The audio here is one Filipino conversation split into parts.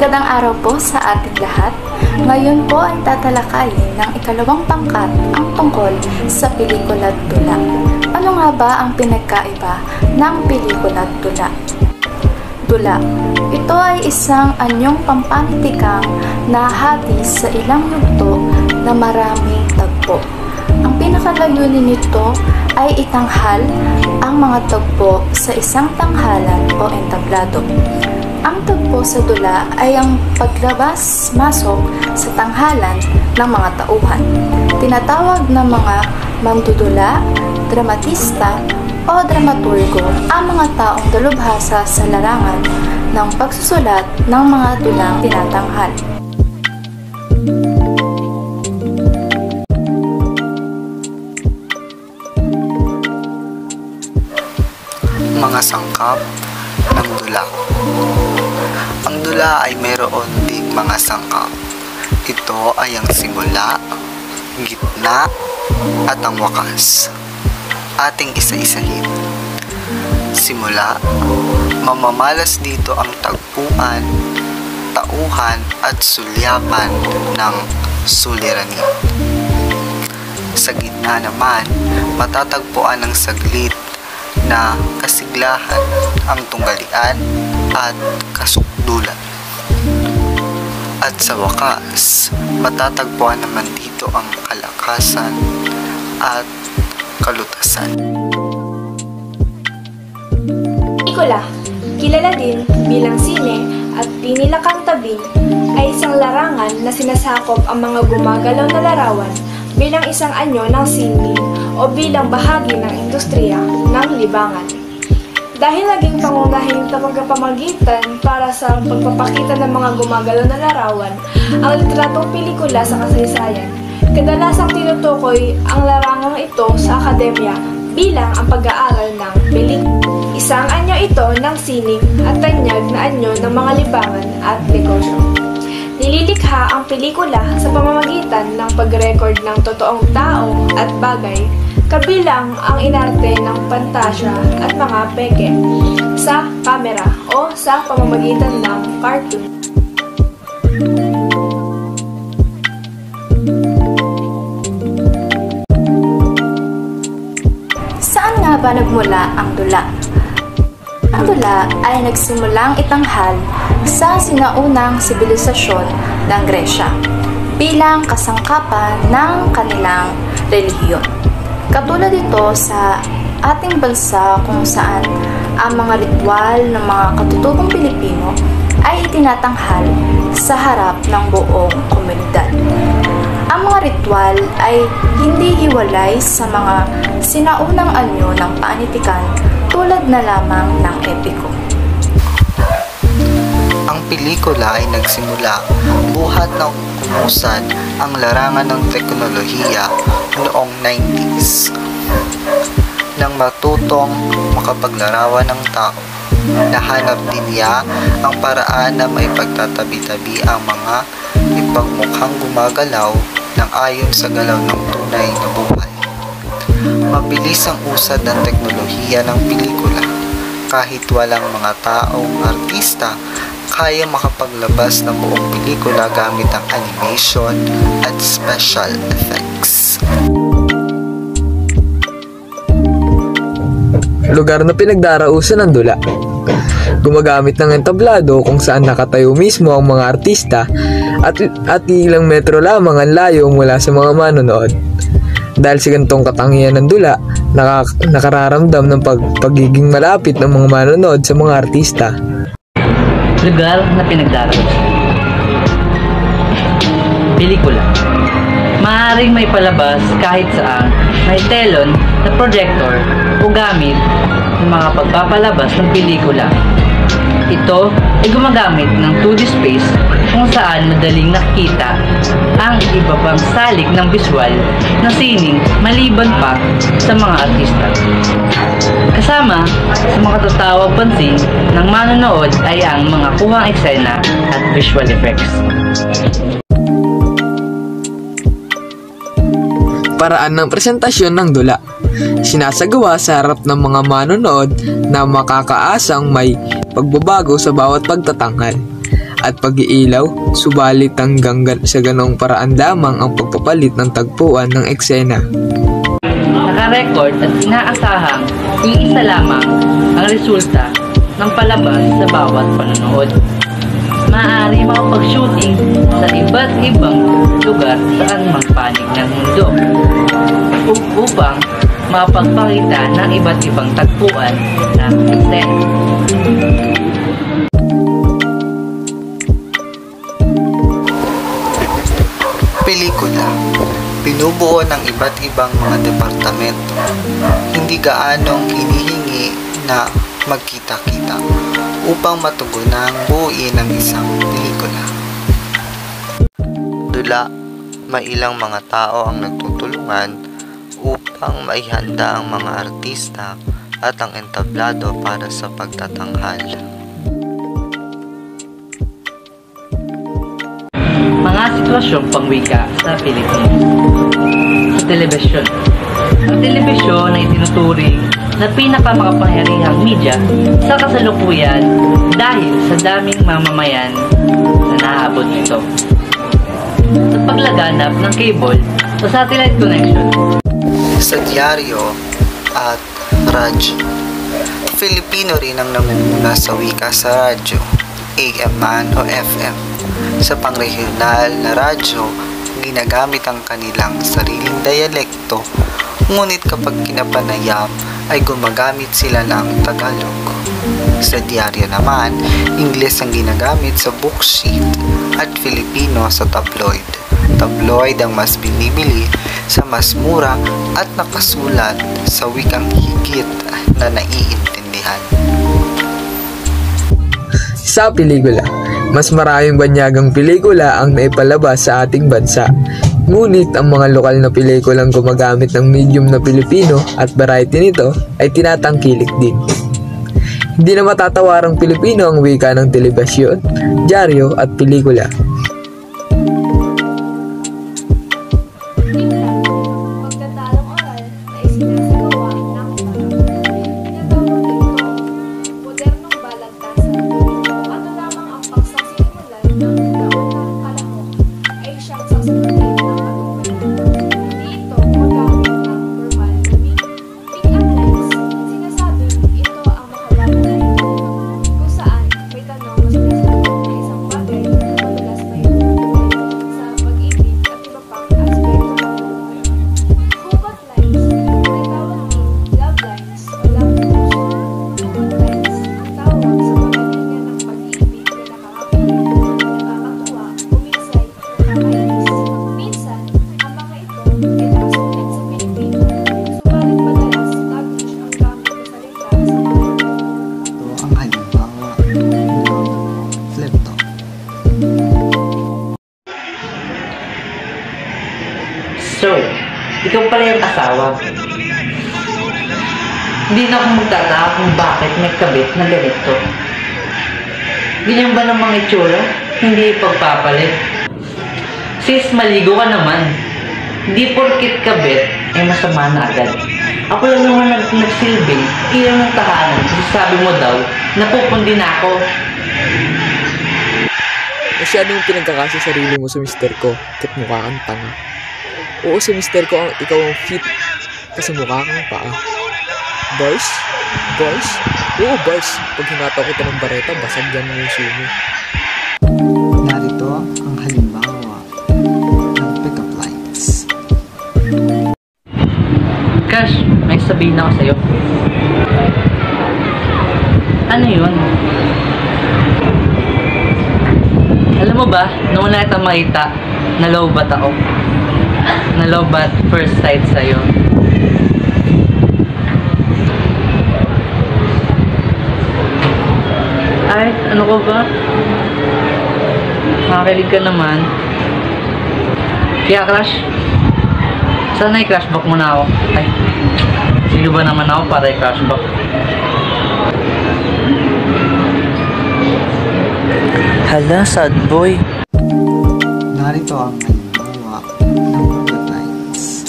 Magandang araw po sa ating lahat. Ngayon po ay tatalakayin ng ikalawang pangkat ang tungkol sa pelikula Dula. Ano nga ba ang pinagkaiba ng pelikula Dula? Dula. Ito ay isang anyong pampanitikang nahati sa ilang yugto na maraming tagpo. Ang pinakalayunin nito ay itanghal ang mga tagpo sa isang tanghalan o entablado. Ang tagpo sa dula ay ang paglabas-masok sa tanghalan ng mga tauhan. Tinatawag ng mga mandudula, dramatista o dramaturgo ang mga taong dalubhasa sa larangan ng pagsusulat ng mga dulang tinatanghal. Mga sangkap ng dula. Ang dula ay mayroon ding mga sangkap. Ito ay ang simula, gitna, at ang wakas. Ating isa-isahin. Simula, mamamalas dito ang tagpuan, tauhan at sulyapan ng suliranin. Sa gitna naman, matatagpuan ang saglit na kasiglahan, ang tunggalian at kasukdulan. At sa wakas, matatagpuan naman dito ang kalakasan at kalutasan. Pelikula, kilala din bilang sine at tinilakang tabing, ay isang larangan na sinasakop ang mga gumagalaw na larawan bilang isang anyo ng sining o bilang bahagi ng industriya ng libangan. Dahil naging pangunahing tagapamagitan para sa pagpapakita ng mga gumagalaw na larawan ang litratong pelikula sa kasaysayan, kadalasang tinutukoy ang larangang ito sa akademya bilang ang pag-aaral ng pelikula. Isang anyo ito ng sining at tanyag na anyo ng mga libangan at negosyo. Nililikha ang pelikula sa pamamagitan ng pag-record ng totoong tao at bagay, kabilang ang inarte ng pantasya at mga peke sa kamera o sa pamamagitan ng cartoon. Saan nga ba nagmula ang dula? Ang dula ay nagsimulang itanghal sa sinaunang sibilisasyon ng Gresya bilang kasangkapan ng kanilang relihiyon. Katulad ito sa ating bansa kung saan ang mga ritual ng mga katutubong Pilipino ay itinatanghal sa harap ng buong komunidad. Ang mga ritual ay hindi hiwalay sa mga sinaunang anyo ng panitikan tulad na lamang ng epiko. Ang pelikula ay nagsimula buhat ng kumusad ang larangan ng teknolohiya noong 90s. Nang matutong makapaglarawan ng tao, nahanap din niya ang paraan na may pagtatabi-tabi ang mga ipagmukhang gumagalaw ng ayon sa galaw ng tunay na buhay. Mabilis ang usad ng teknolohiya ng pelikula. Kahit walang mga taong artista, kaya makapaglabas ng buong pelikula gamit ang animation at special effects. Lugar na pinagdarausan ng dula. Gumagamit ng entablado kung saan nakatayo mismo ang mga artista at ilang metro lamang ang layo mula sa mga manonood. Dahil sa ganitong katangian ng dula, nakararamdam ng pagiging malapit ng mga manonood sa mga artista. Lugar na pinagdarausan. Pelikula. Maaaring may palabas kahit saan may telon na projector o gamit ng mga pagpapalabas ng pelikula. Ito ay gumagamit ng 2D space kung saan madaling nakikita ang iba pang salik ng visual na sining maliban pa sa mga artista. Kasama sa mga tatawag pansin ng manonood ay ang mga kuhang eksena at visual effects. Paraan ng presentasyon ng dula. Sinasagawa sa harap ng mga manonood na makakaasang may pagbabago sa bawat pagtatanghal. at pag-iilaw, subalit hanggang sa ganong paraan lamang ang pagpapalit ng tagpuan ng eksena. Naka-record at inaasahang iisa lamang ang resulta ng palabas sa bawat panonood. Maaari makapag-shooting sa iba't ibang lugar saan mang panig ng mundo upang mapagpakita ng iba't ibang tagpuan ng eksena. Pelikula. Binubuo ng iba't ibang mga departamento. Hindi gaanong hinihingi na magkita-kita upang matugunan ang buuin ng isang pelikula. Dula, may ilang mga tao ang nagtutulungan upang maihanda ang mga artista at ang entablado para sa pagtatanghal. Mga sitwasyong pangwika sa Pilipinas. Sa telebisyon. Ang telebisyon ay tinuturing na pinakamakapangyarihang media sa kasalukuyan dahil sa daming mamamayan na naaabot nito. Sa paglaganap ng cable o satellite connection. Sa dyaryo at radyo. Filipino rin ang namumuna sa wika sa radyo, AM man o FM. Sa pangregional na radyo, ginagamit ang kanilang sariling dialekto, ngunit kapag kinapanayam ay gumagamit sila ng Tagalog. Sa dyaryo naman, Ingles ang ginagamit sa book sheet at Filipino sa tabloid. Tabloid ang mas binibili sa mas mura at nakasulat sa wikang higit na naiintindihan. Sa pelikula, mas maraming banyagang pelikula ang naipalabas sa ating bansa. Ngunit ang mga lokal na pelikulang gumagamit ng medium na Pilipino at variety nito ay tinatangkilik din. Hindi na matatawarang Pilipino ang wika ng telebisyon, dyaryo at pelikula. Pagtatalong oral na isinasagawa ng tinatawag ito modernong balagtasan. Kung ano lamang ang paksang sinimulan ng naunang kalahok ay siyang sasagutin ng patuloy. Hindi ito gumagamit ng formal na pick-up lines. Sinasabing ito ang makabagay kung saan may tanong na sinasagot na isang bagay na madalas may sa pag-ibig at iba pang aspeto ng buhay. Hugot lines, tinatawag din love lines o love potion. Hugot lines ang tawag sa mga linya ng pag-ibig na nakakakilig, nakakatuwa, umiksay, nakakainis. Minsan, ang mga ito ay nakasulat sa Pilipino, subalit madalas Taglish ang gamit na salita sa mga ito. Ito ang halimbawa ng flip-top. So, ikaw pala yung asawa. Hindi na ako magtataka kung bakit may kabit na ganito. Ganyan ba ng mga itsura? Hindi ipagpapalit. Sis, maligo ka naman. Hindi porkit kabit ay masama na agad. Ako lang naman nagsilbing ilang ng tahanan kasi sabi mo daw na pupundi na ako. Masyado yung pinagkakasya sarili mo sa mister ko, kat mukha kang tanga. Oo, sa mister ko ikaw ang fit, kasi mukha kang paa. Bars? Bars? Oo, bars. Pag hinataw kita ng bareta, basag dyan yung sumo. Narito ang halimbawa ng pick-up lines. Cash, may sabihin ako sa'yo. Ano yun? Alam mo ba, noong na kita makita, nalobat ako. Nalobat first sight sa'yo. Ay, ano ko ba? Makakilig ka naman. Kaya crush, sana i-crush back muna ako. Ay, sino ba naman ako para i-crush back? Hala, sad boy. Narito ang halimbawa ng hugot lines.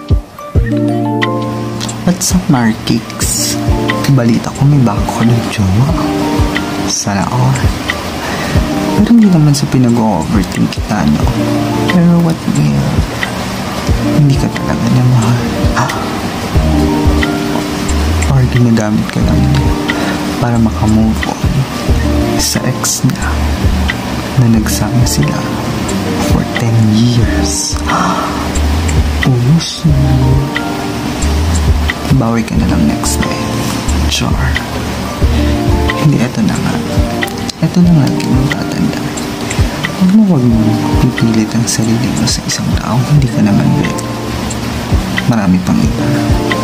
What's up, Markix? Balita ko may bago ka ng jowa. Sana all. Pero hindi naman sa pinag-overthink kita, no? Pero what if hindi ka talaga niya mahal? Or ginagamit ka lang niya para makamove on sa ex niya na nagsama sila for 10 years. Uso. Bawi ka na lang next time. Char. Hindi, eto na nga. Eto na nga, kung tatanda. Huwag mo pipilit ang sarili mo sa isang taong hindi ka naman bet. Marami pang iba.